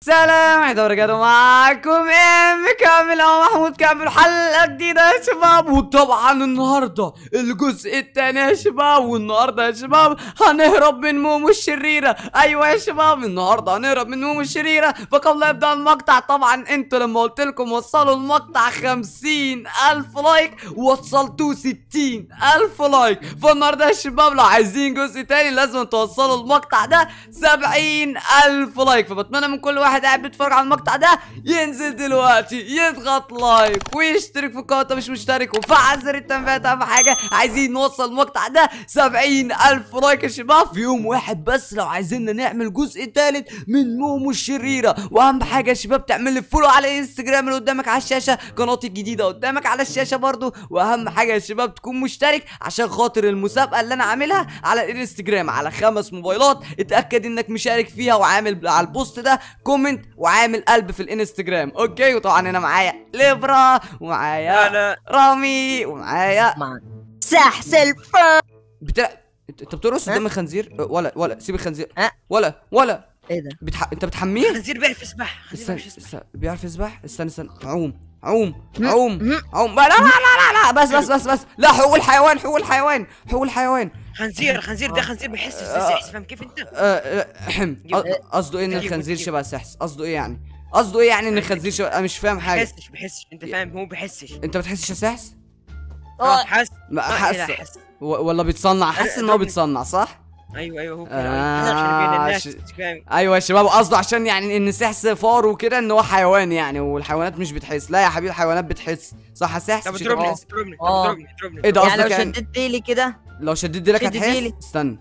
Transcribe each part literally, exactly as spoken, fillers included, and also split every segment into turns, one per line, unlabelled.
سلام عليكم ورجعنا معاكم ام كامل او محمود كامل حلقه جديده يا شباب. وطبعا النهارده الجزء الثاني يا شباب، والنهارده يا شباب هنهرب من مومو الشريره. ايوه يا شباب النهارده هنهرب من مومو الشريره. فقبل لا يبدا المقطع، طبعا انتوا لما قلت لكم وصلوا المقطع خمسين الف لايك وصلتوه ستين الف لايك، فالنهارده يا شباب لو عايزين جزء تاني لازم توصلوا المقطع ده سبعين الف لايك. فبتمنى من كل واحد قاعد بيتفرج على المقطع ده ينزل دلوقتي يضغط لايك ويشترك في القناه مش مشترك وفعل زر التنبيهات. اهم حاجه عايزين نوصل المقطع ده سبعين الف لايك يا شباب في يوم واحد بس لو عايزيننا نعمل جزء ثالث من مومو الشريره. واهم حاجه يا شباب تعمل لي فولو على الانستجرام اللي قدامك على الشاشه، قناتي الجديده قدامك على الشاشه برضو. واهم حاجه يا شباب تكون مشترك عشان خاطر المسابقه اللي انا عاملها على الانستجرام على خمس موبايلات. اتاكد انك مشارك فيها وعامل على البوست ده كومنت وعامل قلب في الانستجرام. اوكي، وطبعا انا معايا ليبرا ومعايا رامي ومعايا
سحس الفن
بتاع. انت بترقص قدام الخنزير؟ ولا ولا سيب الخنزير.
أه؟
ولا ولا
ايه ده؟
بتح... انت بتحميه؟
الخنزير بيعرف يسبح.
استنى استنى بيعرف يسبح. استنى استنى عوم عوم عوم عوم. لا لا لا لا لا بس بس بس بس لا، حقوق الحيوان حقوق الحيوان حقوق الحيوان.
خنزير الخنزير ده خنزير بيحس بالسحس، فاهم كيف انت؟
احم قصده ايه ان الخنزير شبه سحس؟ قصده ايه يعني؟ قصده ايه يعني ان الخنزير شبه؟ انا مش فاهم حاجه.
بيحسش بيحسش انت فاهم، هو بيحسش.
انت بتحسش يا سحس؟
اه حس
ما حس ولا بيتصنع؟ حاسس ان هو بيتصنع صح؟
ايوه ايوه هو كده.
آه
الناس
ش...
فاهم.
ايوه يا شباب قصده عشان يعني ان سحس فار وكده ان هو حيوان يعني، والحيوانات مش بتحس. لا يا حبيبي الحيوانات بتحس صح يا سحس؟
طب اضربني اضربني اضربني اضربني.
ايه ده
يعني
قصدك
لو
يعني؟
شديت ديلي كده
لو شديت ديلك
شد
هتحس؟
ديلي.
استنى.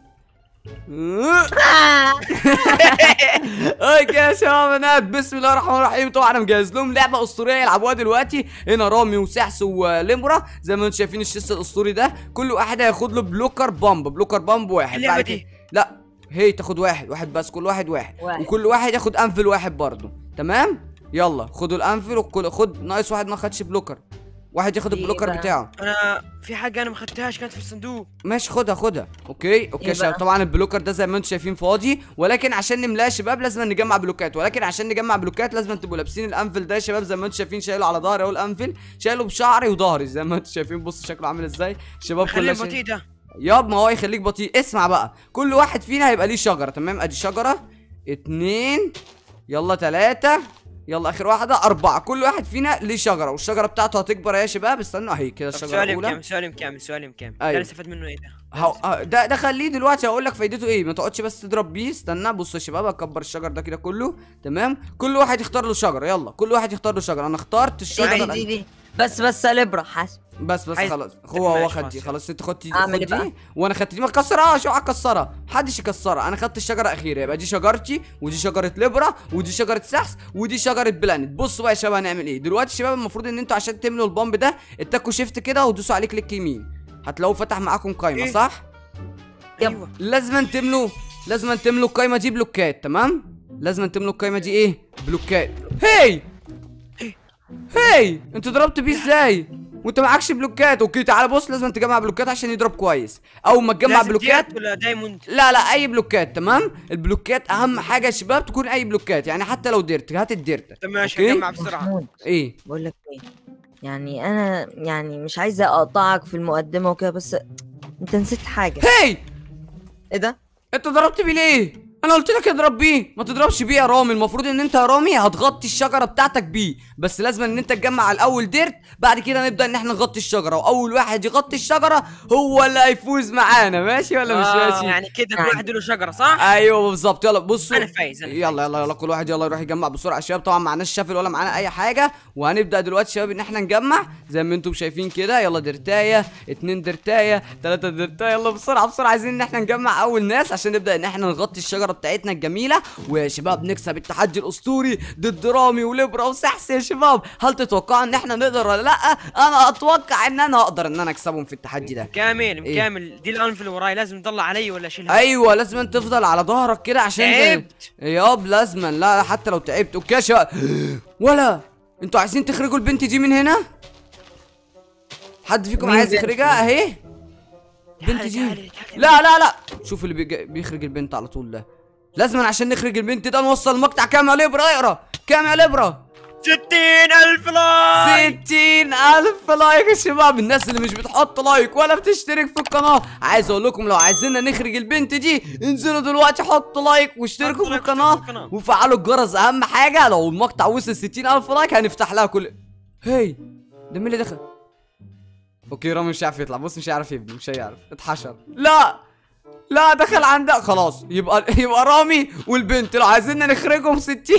اوكي يا شباب انا بسم الله الرحمن الرحيم. طبعا انا مجهز لهم لعبه اسطوريه يلعبوها دلوقتي. هنا رامي وسحس وليمورا زي ما انتم شايفين الشيس الاسطوري ده. كل واحد هياخد له بلوكر بامب بلوكر بامب واحد.
اللعبه
بعد
دي
كده لا هي تاخد واحد واحد بس، كل واحد واحد,
واحد.
وكل واحد ياخد انفل واحد برضه. تمام يلا خدوا الانفل وكل خد ناقص واحد ما خدش بلوكر، واحد ياخد
إيه
البلوكر
بقى؟
بتاعه.
انا في حاجه انا ما خدتهاش كانت في الصندوق.
ماشي خدها خدها. اوكي اوكي يا شباب
بقى؟
طبعا البلوكر ده زي ما انتم شايفين فاضي، ولكن عشان نملاه يا شباب لازم نجمع بلوكات. ولكن عشان نجمع بلوكات لازم تبقوا لابسين الانفل ده يا شباب زي ما انتم شايفين. شايله على ظهري اهو الانفل، شايله بشعري وظهري زي ما انتم شايفين. بص شكله عامل ازاي الشباب
خليه
كلها.
بطيء ده
ياب ما هو يخليك بطيء. اسمع بقى، كل واحد فينا هيبقى ليه شجره. تمام ادي شجره اتنين، يلا تلاته، يلا اخر واحده اربعه. كل واحد فينا ليه شجره والشجره بتاعته هتكبر يا شباب. استنوا اهي كده الشجره
سؤال
الاولى.
كام سؤال كام سؤال كام
أيوة.
ده استفاد منه ايه ده؟
هو ده ده خليه دلوقتي هقول لك فايدته ايه. ما تقعدش بس تضرب بيه. استنى بص يا شباب اكبر الشجر ده كده كله. تمام كل واحد يختار له شجره. يلا كل واحد يختار له شجره. انا اخترت الشجره
دي دي بس بس يا ليبرا حسب.
بس بس
عايز-
خلاص
طب
هو هو
ماشي،
خد
خلاص
دي
يلا.
خلاص. انت خدت دي
أعمل
خد
إيه بقى؟
دي وانا خدت دي. ما تكسرهاش اوعى تكسرها، محدش يكسرها. انا خدت الشجره اخيره يبقى دي شجرتي ودي شجره ليبرا ودي شجره سحس ودي شجره بلانت. بصوا بقى يا شباب هنعمل ايه دلوقتي يا شباب. المفروض ان انتوا عشان تملوا البامب ده اتكوا شيفت كده ودوسوا عليه كليك يمين، هتلاقوه فتح معاكم قايمه
إيه؟
صح؟
ايوه
لازم تملوا لازم تملوا القايمه دي بلوكات. تمام لازم تملوا القايمه دي ايه؟ بلوكات. هي هي انت ضربت بيه ازاي وانت معكش بلوكات؟ اوكي تعالى بص لازم تجمع بلوكات عشان يضرب كويس. اول ما تجمع
لازم
بلوكات
ديات ولا دايموند؟
لا لا اي بلوكات. تمام البلوكات اهم حاجه يا شباب تكون اي بلوكات، يعني حتى لو ديرت هات الديرت.
طب ماشي هجمع بسرعه.
محمود
ايه
بقول لك ايه، يعني انا يعني مش عايزه اقطعك في المقدمه وكده بس انت نسيت حاجه.
هي
ايه ده؟
انت ضربت بيه ليه؟ انا قلت لك اضرب بيه. ما تضربش بيه يا رامي. المفروض ان انت يا رامي هتغطي الشجره بتاعتك بيه، بس لازم ان انت تجمع الاول ديرت. بعد كده نبدا ان احنا نغطي الشجره، واول واحد يغطي الشجره هو اللي هيفوز معانا. ماشي ولا مش
آه
ماشي؟
يعني كده كل
يعني.
واحد له شجره صح؟
ايوه بالظبط. يلا بصوا
انا فايز أنا
يلا
فايز.
يلا يلا كل واحد يلا يروح يجمع بسرعه يا شباب. طبعا معناش شافل ولا معانا اي حاجه، وهنبدا دلوقتي شباب ان احنا نجمع زي ما انتم شايفين كده. يلا درتايه اتنين درتايه تلاته درتايه. يلا بسرعه بسرعه عايزين ان احنا نجمع اول ناس عشان نبدا ان احنا نغطي الشجره بتاعتنا الجميله. ويا شباب نكسب التحدي الاسطوري ضد رامي وليبرا وسحس. يا شباب هل تتوقعوا ان احنا نقدر ولا لا؟ انا اتوقع ان انا اقدر ان انا اكسبهم في التحدي ده.
كامل
إيه؟
كامل دي الانفل وراي لازم تطلع علي ولا اشيلها؟
ايوه لازم انت تفضل على ظهرك كده عشان
تعبت.
ياب لازما. لا لا حتى لو تعبت. اوكي يا شباب ولا انتوا عايزين تخرجوا البنت دي من هنا؟ حد فيكم
مين
عايز
بنت؟
يخرجها اهي؟ البنت
تعالي-
دي
تعالي- تعالي.
لا لا لا شوف اللي بيج... بيخرج البنت على طول ده. لازم عشان نخرج البنت ده نوصل المقطع كام يا ليبرا؟ اقرا كام يا ليبرا؟
ستين ألف لايك.
ستين ألف لايك يا شباب. الناس اللي مش بتحط لايك ولا بتشترك في القناة، عايز اقول لكم لو عايزيننا نخرج البنت دي انزلوا دلوقتي حطوا لايك واشتركوا في
لايك
القناة
واشتركوا في القناة.
وفعلوا الجرس. اهم حاجة لو المقطع وصل ستين ألف لايك هنفتح لها كل. هي ده مين اللي دخل؟ اوكي رامي مش عارف يطلع. بص مش هيعرف يبني، مش هيعرف. اتحشر. لا لا دخل عندها. خلاص يبقى يبقى رامي والبنت لو عايزيننا نخرجهم ستين.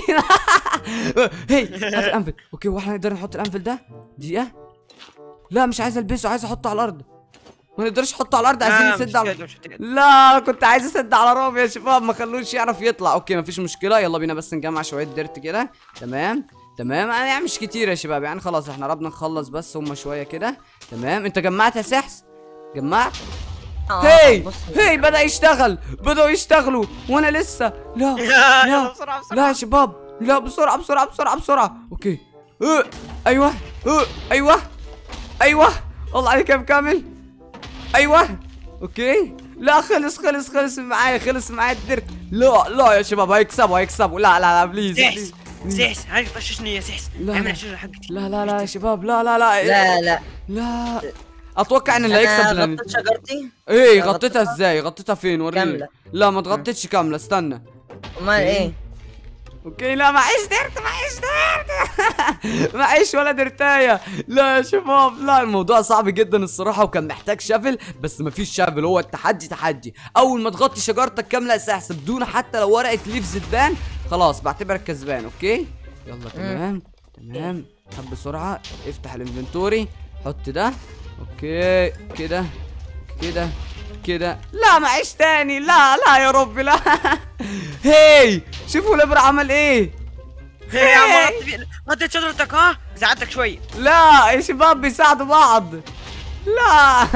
هي هات الانفل. اوكي واحنا نقدر نحط الانفل ده دقيقة؟ لا مش عايز البسه، عايز احطه على الارض. ما نقدرش نحطه على الارض، عايزين نسد على. لا كنت عايز اسد على رامي يا شباب، ما خلوش يعرف يطلع. اوكي مفيش مشكلة، يلا بينا بس نجمع شوية ديرت كده. تمام تمام يعني مش كتير يا شباب، يعني خلاص احنا قربنا نخلص بس هما شوية كده. تمام انت جمعت يا سحس؟ جمعت؟ هي هي بدأ يشتغل، بدأوا يشتغلوا وانا لسه. لا
يلا بسرعة بسرعة.
لا يا شباب لا بسرعة بسرعة بسرعة بسرعة. اوكي اه ايوه اه ايوه ايوه الله عليك يا كامل. ايوه اوكي لا خلص خلص خلص معايا، خلص معايا الدرت. لا لا يا شباب هيكسبوا هيكسبوا. لا لا لا بليز
سحس سحس هاي طششني يا سحس.
لا
اعمل
لا.
الشجرة حقتي.
لا لا لا يا شباب لا لا لا
لا لا
لا اتوقع ان اللي هيكسب
انا
لان...
غطيت شجرتي.
ايه
أنا
غطيتها
غطيتها
ازاي؟ غطيتها فين؟ وريني.
كاملة.
لا ما تغطيتش كاملة، استنى.
امال ايه؟
اوكي لا معيش درت معيش درت. معيش ولا درتايه. لا يا شباب لا الموضوع صعب جدا الصراحه وكان محتاج شافل، بس مفيش شافل. هو التحدي تحدي، اول ما تغطي شجرتك كامله اساسا بدون حتى لو ورقه ليف زبدان خلاص بعتبرك كسبان. اوكي يلا تمام تمام. طب بسرعه افتح الانفنتوري، حط ده. اوكي كده كده كده. لا معيش تاني. لا لا يا ربي لا. هي شوفوا لبرا عمل ايه.
يا عم غطيت شجرتك ها؟ ساعدتك شوي.
لا يا شباب بيساعدوا بعض. لا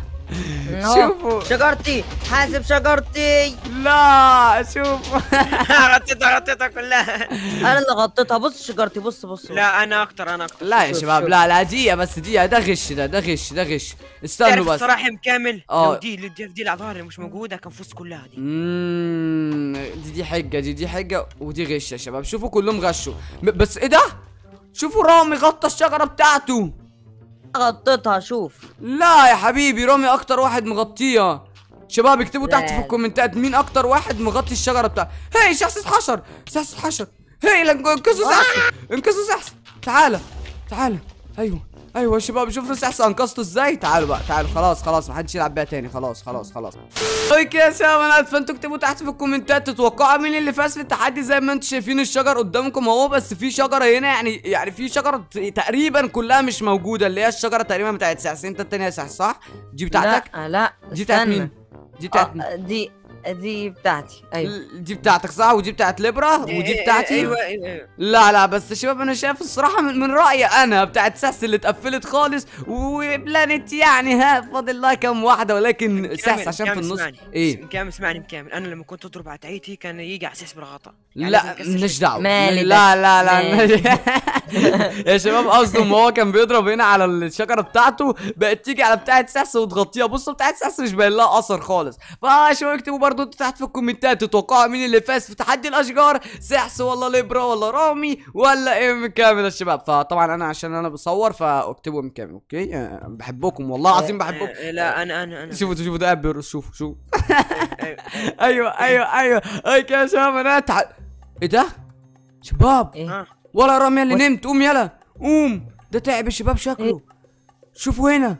شوفوا
شجرتي، حاسب شجرتي.
لا شوفوا.
غطيتها غطيتها كلها.
انا اللي غطيتها. بص شجرتي، بص بص.
لا انا اكتر انا اكتر.
لا يا
شوف
شباب
شوف.
لا لا دقيقة بس دقيقة. ده غش ده ده غش ده غش. استنوا
تعرف
بس.
الصراحة كامل
آه.
لو دي دي دي الاعذار اللي مش موجودة كان فزت كلها دي.
اممم دي دي حجة دي دي حجة ودي غش يا شباب. شوفوا كلهم غشوا. ب- بس ايه ده؟ شوفوا رامي غطى الشجرة بتاعته.
غطيتها شوف.
لا يا حبيبي رامي اكتر واحد مغطيها. شباب اكتبوا تحت في
لا.
الكومنتات مين اكتر واحد مغطي الشجره بتاعته. هي شخص اتحشر شخص اتحشر. هي لا انقذوا سحس انقذوا سحس. تعالى تعالى. ايوه ايوه يا شباب شوفوا سحس انقذته ازاي. تعالوا بقى تعالوا خلاص خلاص محدش يلعب بيها تاني. خلاص خلاص خلاص. اوكي يا شباب فانتوا اكتبوا تحت في الكومنتات تتوقعوا مين اللي فاز في التحدي. زي ما انتم شايفين الشجر قدامكم اهو، بس في شجره هنا يعني يعني في شجره تقريبا كلها مش موجوده، اللي هي الشجره تقريبا بتاعت سحس. انت التانيه يا سحس صح؟ دي بتاعتك؟
لا لا
دي بتاعت
استنى.
مين؟ دي بتاعت مين؟
آه، دي دي بتاعتي. ايوه
دي بتاعتك صح، ودي بتاعت ليبرا ودي بتاعتي.
ايوه ايوه.
لا لا بس يا شباب انا شايف الصراحه من, من رايي انا بتاعت سحس اللي اتقفلت خالص، وبلانت يعني ها فاضل لها كام واحده، ولكن سحس عشان في النص. ايه
مكامل اسمعني مكامل، انا لما كنت اضرب على تعيتي كان يجي على اساس بالغطاء. يعني
لا
لازم نكسر
مالناش
شيء.
دعوه.
مالي
لا لا لا
مالي.
يا شباب قصده ما هو كان بيضرب هنا على الشجره بتاعته بقت تيجي على بتاعت سحس وتغطيها. بصوا بتاعت سحس مش باين لها اثر خالص. فشو اكتبوا برضو انتوا تحت في الكومنتات تتوقعوا مين اللي فاز في تحدي الاشجار، سحس ولا ليبرا ولا رامي ولا ام كامل يا شباب. فطبعا انا عشان انا بصور فاكتبوا ام كامل. اوكي أه بحبكم والله العظيم بحبكم.
آه، لا انا انا انا
شوفوا شوفوا ده قاعد بيرقص. شوفوا شوفوا.
أيوة.
ايوه ايوه ايوه هيك يا شباب انا تع... ايه ده؟ شباب
ايه
ها.
ولا رامي اللي نمت. قوم يلا قوم. ده تعب يا شباب شكله. شوفوا هنا.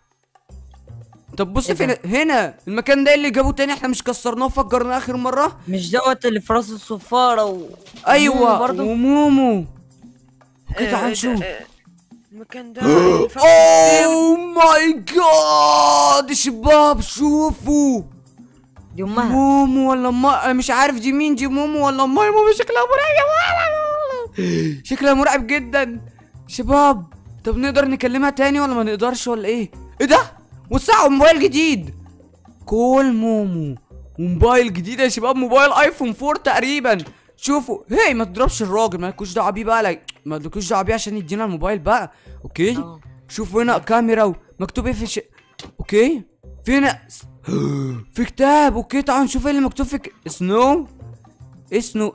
طب بص
إيه
فين
ده؟
هنا المكان ده اللي جابوه تاني. احنا مش كسرناه وفجرناه اخر مره.
مش دوت اللي في راس الصفاره و...
ايوه
برضو.
ومومو. اوكي
آه،
تعال
ده-
نشوف.
آه، المكان ده
اوه ماي جاد يا شباب شوفوا.
دي امها.
مومو ولا ما مش عارف دي مين. دي مومو ولا امها؟ مومو شكلها مرعب. شكلها مرعب جدا شباب. طب نقدر نكلمها تاني ولا ما نقدرش ولا ايه؟ ايه ده؟ وسعوا موبايل جديد. كول مومو وموبايل جديد يا شباب. موبايل ايفون فور تقريبا. شوفوا هي ما تضربش الراجل مالكوش دعوه بيه بقى. لا ما تدكوش دعوه بيه عشان يدينا الموبايل بقى. اوكي
أوه.
شوفوا هنا كاميرا ومكتوب ايه في الش... اوكي في هنا في كتاب. اوكي تعالوا نشوف ايه اللي مكتوب في ك... سنو اسنو.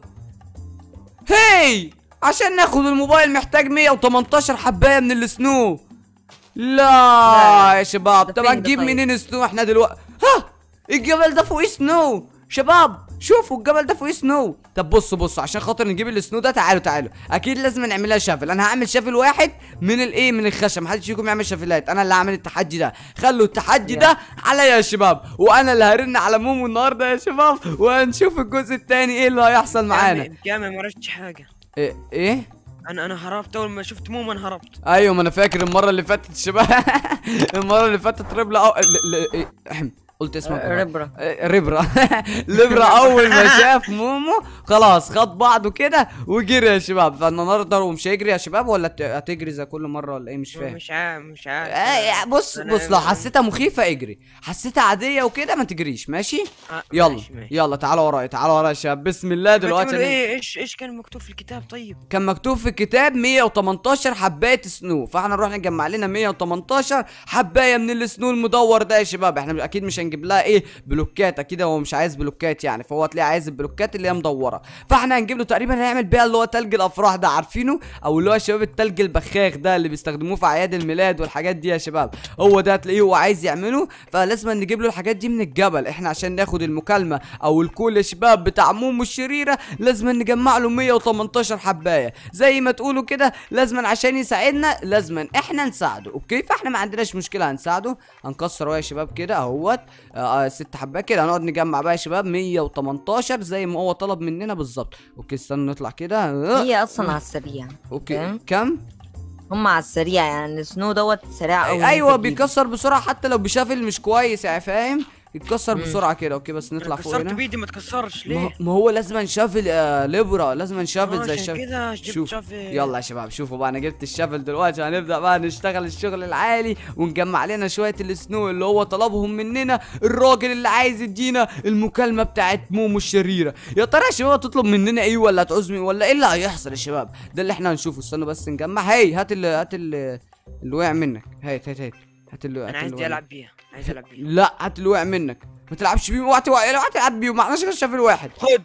هي عشان ناخد الموبايل محتاج مية وتمنتاشر حبايه من السنو. لا, لا يا شباب، طب هنجيب طيب. منين سنو احنا دلوقتي؟ ها الجبل ده فوقيه سنو شباب، شوفوا الجبل ده فوقيه سنو. طب بصوا بصوا عشان خاطر نجيب السنو ده، تعالوا تعالوا اكيد لازم نعملها شافل. انا هعمل شافل واحد من الايه من الخشب، محدش فيكم يعمل شافلات، انا اللي هعمل التحدي ده. خلوا التحدي ده عليا يا شباب، وانا اللي هرن على مومو النهارده يا شباب، وهنشوف الجزء الثاني ايه اللي هيحصل معانا.
كامل ما عرفتش حاجه.
ايه ايه
انا انا هربت اول ما شفت مومو، انا هربت.
ايوه ما انا فاكر المره اللي فاتت شباب. المره اللي فاتت ربلا أو... ل... ل... إيه؟ قلت اسمك
ربرا
ربرا ربرا اول ما شاف مومو خلاص خد بعضه كده وجري يا شباب. فالنهارده هو مش هيجري يا شباب، ولا هتجري زي كل مره ولا ايه؟ مش فاهم.
مش عارف مش عارف
آه بص بص لو حسيتها مخيفه اجري، حسيتها عاديه وكده ما تجريش. ماشي
آه
يلا
ماشي ماشي.
يلا تعالوا ورايا تعالوا ورايا يا شباب. بسم الله دلوقتي.
ايه ايش ايش كان مكتوب في الكتاب؟ طيب
كان مكتوب في الكتاب مية وتمنتاشر حبايه سنو، فاحنا نروح نجمع لنا مية وتمنتاشر حبايه من السنو المدور ده يا شباب. احنا اكيد مش هنجيب لها ايه بلوكات، اكيد هو مش عايز بلوكات يعني، فهو هتلاقيه عايز البلوكات اللي هي مدوره. فاحنا هنجيب له تقريبا هنعمل بيها اللي هو تلج الافراح ده، عارفينه؟ او اللي هو شباب التلج البخاخ ده اللي بيستخدموه في اعياد الميلاد والحاجات دي يا شباب، هو ده هتلاقيه هو عايز يعمله. فلازم نجيب له الحاجات دي من الجبل. احنا عشان ناخد المكالمه او الكول يا شباب بتاع مومو الشريره لازم نجمع له مية وتمنتاشر حبايه زي ما تقولوا كده. لازم عشان يساعدنا لازم احنا نساعده. اوكي فاحنا ما عندناش مشكله هنساعده. هنكسر يا شباب كده اهوت آه ست حبات كده. هنقعد نجمع بقى يا شباب مية وتمنتاشر زي ما هو طلب مننا بالظبط. اوكي استنى نطلع كده.
هي اصلا على السريع.
اوكي كم؟
هم على السريع يعني السنو دوت سريع قوي.
ايوه بيكسر بسرعه حتى لو بشافل مش كويس يعني فاهم، يتكسر بسرعه كده. اوكي بس نطلع فوق هنا.
كسرت بايدي ما تكسرش ليه؟
ما هو لازم نشافل آه ليبرا، لازم نشافل زي الشافل
كده.
شوف يلا يا شباب شوفوا بقى، انا جبت الشافل دلوقتي. هنبدا بقى نشتغل الشغل العالي ونجمع لنا شويه السنو اللي هو طلبهم مننا الراجل اللي عايز يدينا المكالمه بتاعت مومو الشريره. يا ترى يا شباب تطلب مننا ايه ولا هتعوزني ولا ايه اللي هيحصل يا شباب؟ ده اللي احنا هنشوفه. استنوا بس نجمع. هي هات اللي هات اللي اللي وقع منك. هات هات هات هات اللي
انا عايز العب بيها عايز العب بيها.
لا هات اللي وقع منك، ما تلعبش بيه. اوعى اوعى تلعب بيه، معناش غير شافل واحد.
خد.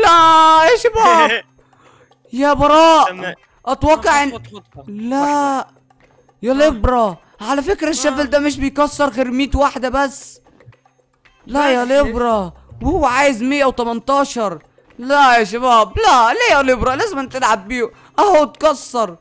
لا يا شباب يا براء اتوقع ان لا يا ليبرا على فكره الشافل ده مش بيكسر غير مية واحده بس. لا يا ليبرا وهو عايز مية وتمنتاشر. لا يا شباب لا ليه يا ليبرا؟ لازم تلعب بيه اهو اتكسر.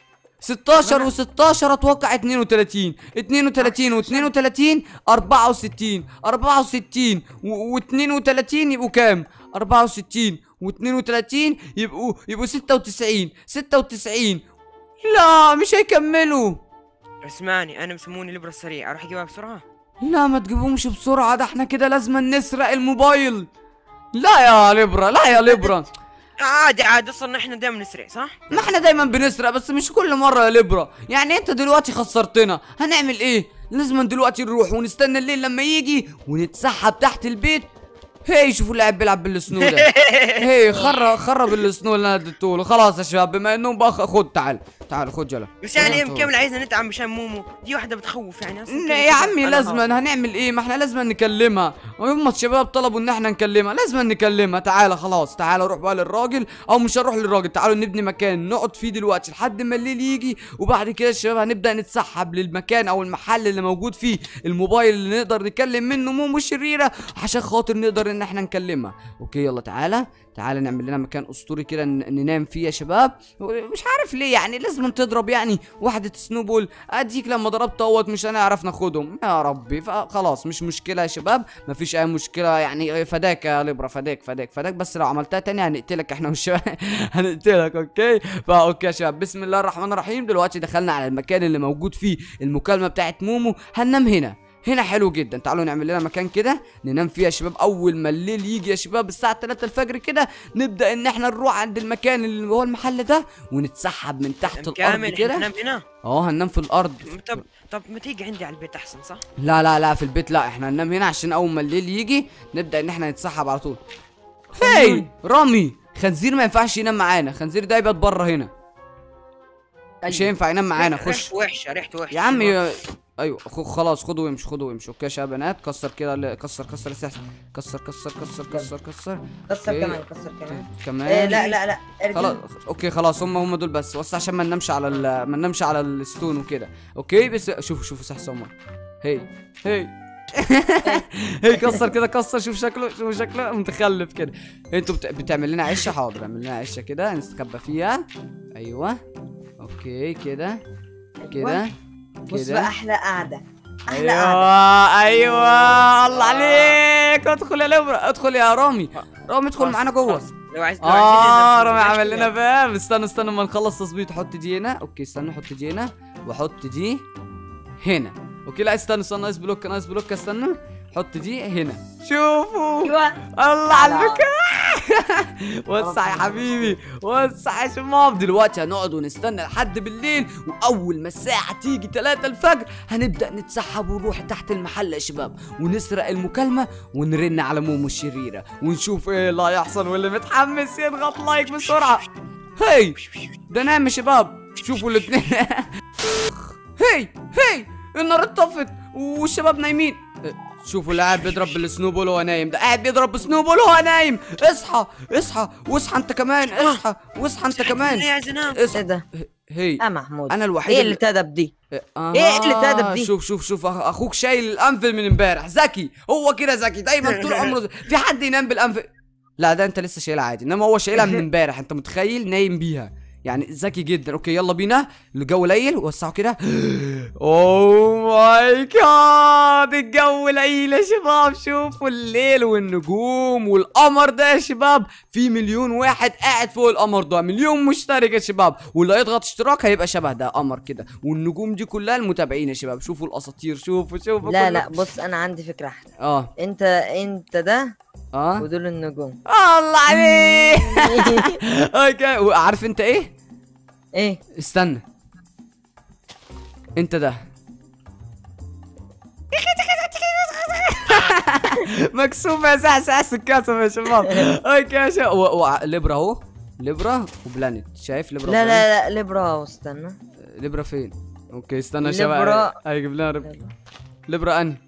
ستاشر و16 اتوقع اتنين وتلاتين اتنين وتلاتين واتنين وتلاتين اربعة وستين اربعة وستين واتنين وتلاتين يبقوا كام؟ اربعة وستين واتنين وتلاتين يبقوا يبقوا ستة وتسعين ستة وتسعين. لا مش هيكملوا.
اسمعني انا مسموني ليبرا السريع، اروح اجيبها بسرعه.
لا ما تجيبهمش بسرعه، ده احنا كده لازم نسرق الموبايل. لا يا ليبرا لا يا ليبرا
عادي عادي اصلا احنا دايما نسرق صح؟
ما احنا دايما بنسرق بس مش كل مره يا ليبرا. يعني انت دلوقتي خسرتنا هنعمل ايه؟ لازم دلوقتي نروح ونستنى الليل لما يجي ونتسحب تحت البيت. هي شوفوا اللاعب بيلعب بالسنو ده. هي خرب خرب السنو اللي انا اديته له. خلاص يا شباب بما انهم بقى خد تعال تعال خد يلا.
بس يعني كامل عايزنا نتعب مشان مومو دي واحده بتخوف يعني اصلا.
يا عمي لازم هنعمل ايه؟ ما احنا لازم نكلمها، وهم الشباب طلبوا ان احنا نكلمها لازم نكلمها. تعالى خلاص تعالى روح بقى للراجل، او مش هنروح للراجل، تعالوا نبني مكان نقعد فيه دلوقتي لحد ما الليل يجي، وبعد كده الشباب هنبدا نتسحب للمكان او المحل اللي موجود فيه الموبايل اللي نقدر نكلم منه مومو الشريره عشان خاطر نقدر ان احنا نكلمها. اوكي يلا تعالى تعالى نعمل لنا مكان اسطوري كده ننام فيه يا شباب. مش عارف ليه يعني لازم تضرب يعني واحده سنوبول. اديك لما ضربت اهوت مش هنعرف ناخدهم يا ربي. فخلاص مش مشكله يا شباب مفيش اي مشكله يعني. فداك يا ليبرا فداك فداك فداك بس لو عملتها تاني هنقتلك احنا والشباب هنقتلك. اوكي فاوكي يا شباب بسم الله الرحمن الرحيم. دلوقتي دخلنا على المكان اللي موجود فيه المكالمه بتاعت مومو. هننام هنا هنا حلو جدا. تعالوا نعمل لنا مكان كده ننام فيه يا شباب. اول ما الليل يجي يا شباب الساعه تلاتة الفجر كده نبدا ان احنا نروح عند المكان اللي هو المحل ده ونتسحب من تحت الارض كده.
هننام هنا
اه هننام في الارض.
طب طب ما تيجي عندي على البيت احسن صح؟
لا لا لا في البيت لا، احنا هننام هنا عشان اول ما الليل يجي نبدا ان احنا نتسحب على طول. هي رامي خنزير ما ينفعش ينام معانا، خنزير ده يبقى بره هنا مش هينفع ينام معانا. خش.
ريحته وحشه ريحته وحشه
يا عمي ايوه خ- خلاص خدوا وامشوا خدوا وامشوا. اوكي يا شباب بنات، كسر كده ال- كسر كسر السحس، كسر كسر كسر كسر كسر
كسر
أوكي.
كمان كسر كمان.
كمان
إيه لا لا لا
خلاص.
ارجع.
اوكي خلاص هم هم دول بس، بس عشان ما ننامش على ال... ما ننامش على الستون وكده. اوكي بس شوفوا شوفوا سحس هم. هي هي هي كسر كده كسر. شوف شكله شوف شكله متخلف كده. انتوا بت... بتعمل لنا عشه. حاضر اعمل لنا عشه كده نستخبى فيها. ايوه اوكي كده كده
بص
كده.
بقى احلى قعده، احلى قعده.
ايوه ايوه الله عليك. ادخل يا لبرا، ادخل يا رامي. رامي ادخل
خلاص،
معانا جوه.
خلاص. لو عايز لو
اه
عايزين
رامي
ننزل
عمل
نمشي
لنا فاهم. استنى استنى اما نخلص تظبيط. حط دي هنا. اوكي استنى حط دي هنا واحط دي هنا. اوكي لا استنى استنى ناقص بلوك ناقص بلوك. استنى حط دي هنا. شوفوا
ايوه
الله على المكان. وسع يا حبيبي وسع يا شباب. دلوقتي هنقعد ونستنى لحد بالليل، واول ما الساعه تيجي تلاتة الفجر هنبدا نتسحب ونروح تحت المحل يا شباب، ونسرق المكالمه ونرن على مومو الشريره ونشوف ايه اللي هيحصل. واللي متحمس يضغط لايك بسرعه. هي ده نام يا شباب. شوفوا الاثنين. هي هي النار اتطفت والشباب نايمين. شوفوا اللي قاعد بيضرب بالسنوبول وهو نايم ده، قاعد بيضرب بسنوبول وهو نايم. اصحى اصحى واصحى انت كمان. اصحى واصحى انت كمان.
ليه عايز انام؟
ايه
اصحى.
ده؟
هي
يا محمود
انا الوحيد
ايه اللي تدب دي؟
آه
ايه اللي تدب دي؟
شوف شوف شوف أخ- اخوك شايل الانفل من امبارح. ذكي هو كده، ذكي دايما طول عمره. في حد ينام بالانفل؟ لا ده انت لسه شايلها عادي، انما هو شايلها من امبارح. انت متخيل نايم بيها يعني. ذكي جدا. اوكي يلا بينا، الجو ليل وسعوا كده. اوه ماي جاد الجو ليل يا شباب. شوفوا الليل والنجوم والقمر ده يا شباب. في مليون واحد قاعد فوق القمر ده، مليون مشترك يا شباب. واللي هيضغط اشتراك هيبقى شبه ده قمر كده. والنجوم دي كلها المتابعين يا شباب. شوفوا الاساطير. شوفوا شوفوا
لا
كله.
لا بص انا عندي فكره احلى.
اه
انت انت ده
اه
ودول النجوم.
الله عليك. اوكي عارف انت ايه؟
ايه
استنى انت ده. مكسوف يا سعسعس الكاسف يا شباب. اوكي يا شباب و- و- ليبرا اهو. ليبرا وبلانيت. شايف ليبرا
لا
وبلانيت؟
لا لا ليبرا استنى.
ليبرا فين؟ اوكي استنى يا شباب.
ليبرا.
هيجيب لنا ليبرا. ليبرا انهي؟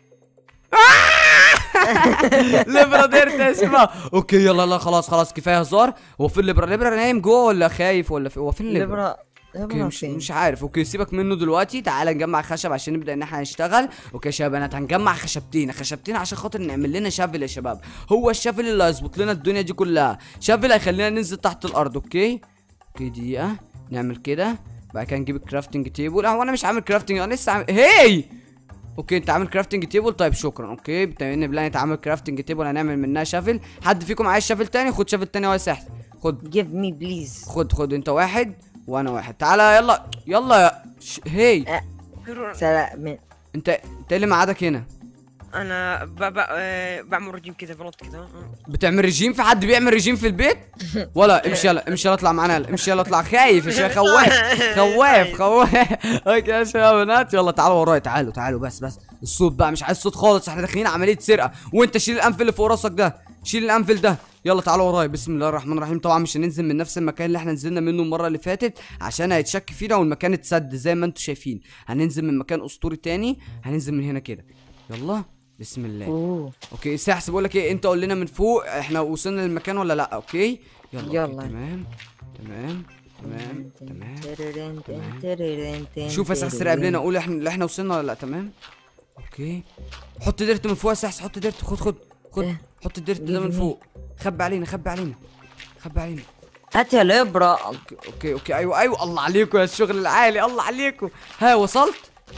ليبرا ديرت يا شباب. اوكي يلا لا خلاص خلاص كفايه هزار. هو فين ليبرا؟ ليبرا نايم جوه ولا خايف ولا في... هو فين ليبرا؟
ليبرا
اوكي
ليبرا
مش
فين؟
مش عارف. اوكي سيبك منه دلوقتي. تعالى نجمع خشب عشان نبدا ان احنا نشتغل. اوكي يا شباب انا هنجمع خشبتين خشبتين عشان خاطر نعمل لنا شافل يا شباب. هو الشافل اللي هيظبط لنا الدنيا دي كلها. شافل هيخلينا ننزل تحت الارض. اوكي اوكي دقيقه نعمل كده. بعد كده نجيب الكرافتنج تيبل. اه وانا مش عامل كرافتنج انا لسه عامل. هي اوكي انت عامل كرافتنج تيبل. طيب شكرا. اوكي بتمنى بلان تعمل كرافتنج تيبل هنعمل منها شافل. حد فيكم عايز شافل تاني؟ خد شافل تاني. هو سحر. خد
جيف مي بليز.
خد خد انت واحد وانا واحد. تعالى يلا يلا يا ش... هي
سلام من
انت انت ايه اللي مقعدك هنا؟
انا ب... ب... آه، بعمل رجيم كده بنط كده.
بتعمل رجيم؟ في حد بيعمل رجيم في البيت؟ ولا امشي يلا امشي يلا اطلع معانا يلا امشي يلا اطلع. خايف يا شيخ. خواف خواف خواف. اوكي يا شباب بنات يلا تعالوا ورايا. تعالوا تعالوا بس بس الصوت بقى مش عايز صوت خالص. احنا داخلين عمليه سرقه. وانت شيل الانفل اللي فوق راسك ده. شيل الانفل ده. يلا تعالوا ورايا. بسم الله الرحمن الرحيم. طبعا مش هننزل من نفس المكان اللي احنا نزلنا منه المره اللي فاتت عشان هيتشك فينا والمكان اتسد زي ما انتم شايفين. هننزل من مكان اسطوري تاني. هننزل من هنا كده. يلا بسم الله.
اوه
اوكي ساحس بقول لك ايه، انت قول لنا من فوق احنا وصلنا للمكان ولا لا. اوكي يلا
يلا.
أوكي. تمام تمام تمام تمام تمام.
تمام.
شوف يا ساحس راقب لنا. قول احنا اللي احنا وصلنا ولا لا. تمام اوكي حط ديرت من فوق يا ساحس. حط ديرت. خد خد خد
إيه؟
حط الديرت ده من فوق. خبي علينا خبي علينا خبي علينا.
هات يا ليبرا.
اوكي اوكي اوكي ايوه ايوه الله عليكم يا الشغل العالي. الله عليكم. ها وصلت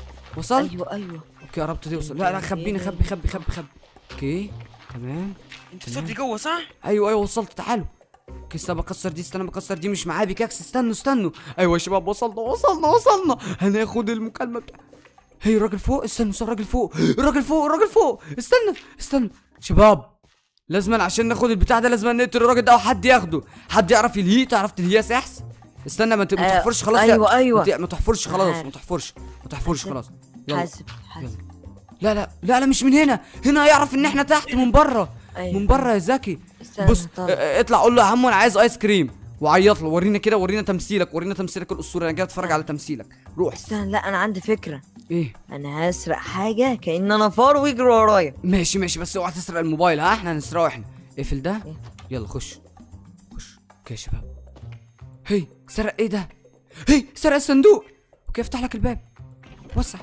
وصلت.
ايوه ايوه
اوكي قربت توصل. لا لا خبينا خبي خبي خبي خبي. اوكي تمام.
انت صرت جوه صح؟
ايوه ايوه وصلت. تعالوا. اوكي استنى بكسر دي. استنى بكسر دي. مش معايا بيكاكس. استنوا استنوا. ايوه يا شباب وصلنا وصلنا وصلنا. هناخد المكالمه بتاع. هي الراجل فوق. استنوا استنى الراجل فوق الراجل فوق الراجل فوق. استنى استنى شباب لازما عشان ناخد البتاع ده لازما نقتل الراجل ده او حد ياخده. حد يعرف يلهيه؟ تعرف تلهيه يا سحس؟ استنى ما ت- ما
آه،
تحفرش خلاص.
أيوة، أيوة.
ما ت- ما تحفرش خلاص.
عارف.
ما تحفرش ما تحفرش خلاص. يلا.
حاسب حاسب.
لا لا لا لا مش من هنا. هنا هيعرف ان احنا تحت من بره.
أيوة.
من بره يا زكي.
استنى،
بص
طالع.
اه، اطلع قول له يا عمو انا عايز ايس كريم. وعيط له. ورينا كده، ورينا تمثيلك، ورينا تمثيلك الاسطوري. انا جاي اتفرج على تمثيلك. روح.
استنى، لا انا عندي فكره.
ايه؟
انا هسرق حاجه كأن انا فار ويجري ورايا.
ماشي ماشي، بس اوعى تسرق الموبايل. ها احنا هنسرقه احنا. اقفل ده.
إيه؟
يلا خش خش. اوكي يا شباب. هي سرق ايه ده؟ هي سرق الصندوق. اوكي افتح لك الباب. وسع.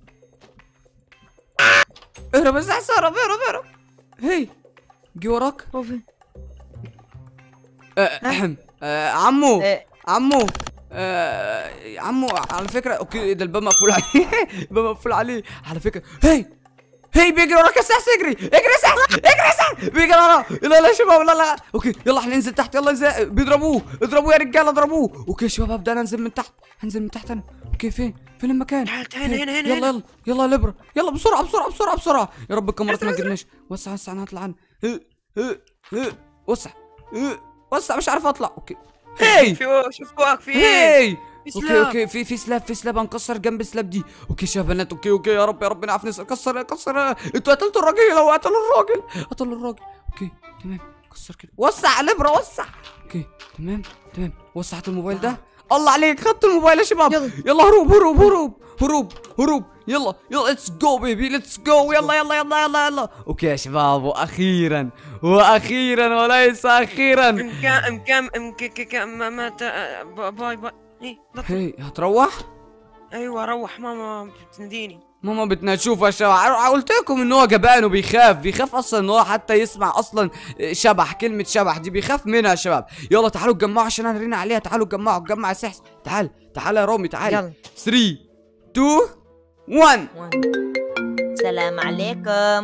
اهرب بس احسن، اهرب اهرب اهرب. هي جي وراك.
هو فين؟
أه أهم. أه عمو
إيه؟
عمو آه عمو على فكره. اوكي ده الباب مقفول عليه. الباب مقفول عليه على فكره. هي هي بيجري وراك يا سحس. اجري اجري يا سحس، اجري يا سحس، بيجري وراه. لا لا يا شباب، لا لا. اوكي يلا احنا ننزل تحت. يلا انزل. بيضربوه، اضربوه يا رجاله، اضربوه. اوكي يا شباب ابدا انا انزل من تحت. هنزل من تحت انا. اوكي فين فين المكان؟
تعال تعال هنا هنا
يلا
هنا.
يلا يلا يا لبرا، يلا بسرعه بسرعه بسرعه بسرعه. يا رب الكاميرات ما تجيبناش. وسع وسع انا هطلع عنه. وسع وسع، مش عارف اطلع. اوكي هي
في شوف فوقك في ايه؟
هي
في
اوكي
سلاب.
اوكي في في سلاب في سلاب هنكسر جنب السلاب دي. اوكي يا بنات. اوكي اوكي يا رب يا رب نعرف نكسر. كسر كسر. انتوا قتلتوا الراجل. لو قتلوا الراجل قتلوا الراجل. اوكي تمام. كسر كده. وسع يا لبرا وسع. اوكي تمام تمام. وسعت الموبايل ده. الله عليك، خدت الموبايل يا شباب.
يلا.
يلا هروب هروب هروب هروب هروب. يلا يلا ليتس جو بيبي، ليتس جو. يلا يلا يلا يلا يلا. اوكي يا شباب، واخيرا واخيرا وليس اخيرا.
امكان امكان امكان ما ما تا- باي باي. ايه نط.
هي هتروح.
ايوه روح، ماما بتناديني.
ماما بدنا نشوف يا شباب. قلت لكم ان هو جبان وبيخاف. بيخاف اصلا ان هو حتى يسمع اصلا شبح. كلمه شبح دي بيخاف منها يا شباب. يلا تعالوا اتجمعوا عشان انا رينا عليها. تعالوا اتجمعوا. اتجمع يا سحس. تعال تعال يا رامي تعال.
يلا.
ثلاثة اتنين واحد.
سلام عليكم.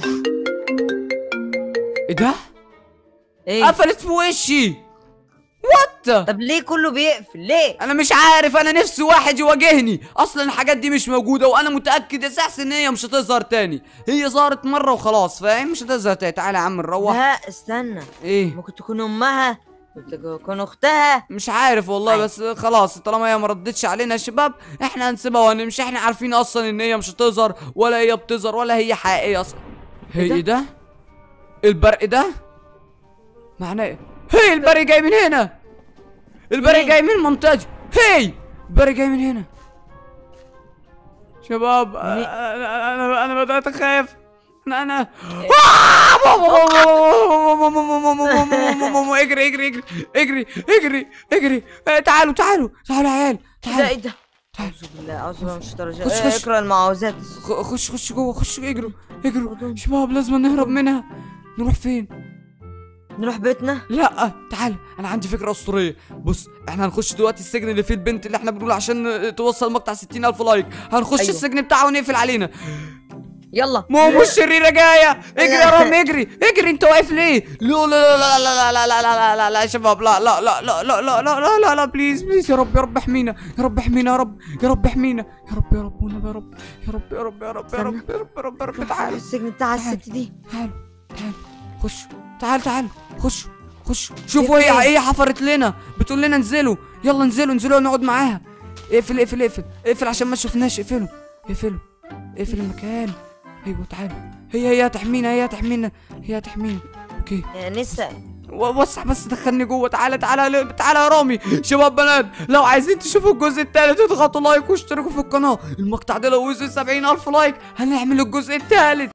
ايه ده؟
ايه؟
قفلت في وشي. وات؟
طب ليه كله بيقفل ليه؟
انا مش عارف. انا نفسي واحد يواجهني. اصلا الحاجات دي مش موجوده، وانا متاكد يا سحس ان هي مش هتظهر تاني. هي ظهرت مره وخلاص، فاهم؟ مش هتظهر تاني. تعالى يا عم نروح.
لا استنى،
ايه؟
ممكن تكون امها، ممكن تكون اختها.
مش عارف والله،
عادي.
بس خلاص طالما هي ما ردتش علينا يا شباب احنا هنسيبها وهنمشي. احنا عارفين اصلا ان هي مش هتظهر، ولا هي بتظهر، ولا هي حقيقيه اصلا. هي
إيه ده؟
ايه ده؟ البرق ده معناه ايه؟ هي البرق جاي من هنا. البرق
مين؟
جاي من المنطقه دي. هي البرق جاي من هنا. شباب
مين؟
انا انا انا بدات اخاف. انا انا اجري اجري اجري اجري اجري اجري. تعالوا تعالوا تعالوا يا عيال.
ايه ده ايه
تعالوا
ده؟ اعوذ بالله اعوذ بالله من الشيطان الرجيم.
خش-
إيه،
خش.
اقرا المعوذات.
خش خش جوه. خش اجروا اجروا. شباب لازم نهرب منها. نروح فين؟
نروح بيتنا.
لا تعال، انا عندي فكره اسطوريه. بص احنا هنخش دلوقتي السجن اللي فيه البنت اللي احنا بنقول عشان توصل مقطع ستين الف لايك. هنخش
أيوة.
السجن بتاعه ونقفل علينا.
يلا.
ماما الشريره جايه. اجري يا رامي اجري اجري. انت واقف ليه؟ لا لا لا لا لا لا لا لا لا لا يا شباب. لا لا لا لا لا لا لا لا لا لا بليز بليز. يا رب يا رب احمينا. يا رب احمينا يا رب. يا رب احمينا. يا رب يا رب ونبي يا رب. يا رب يا رب يا رب يا رب يا رب يا رب يا رب. تعال
السجن بتاع
تعال.
الست دي.
تعال تعال خش. تعال تعال خش خش. شوفوا هي
فين؟
هي حفرت لنا. بتقول لنا انزلوا. يلا انزلوا انزلوا نقعد معاها. اقفل اقفل اقفل اقفل عشان ما شفناش. اقفلوا اقفلوا اقفل المكان. ايوه تعالوا. هي هي هتحمينا. هي هتحمينا. هي هتحمينا. اوكي
يا نسا.
وسع بس دخلني جوه. تعالى تعالى تعالى يا رامي. شباب بنات لو عايزين تشوفوا الجزء الثالث اضغطوا لايك واشتركوا في القناه. المقطع ده لو وصل سبعين الف لايك هنعمل الجزء الثالث.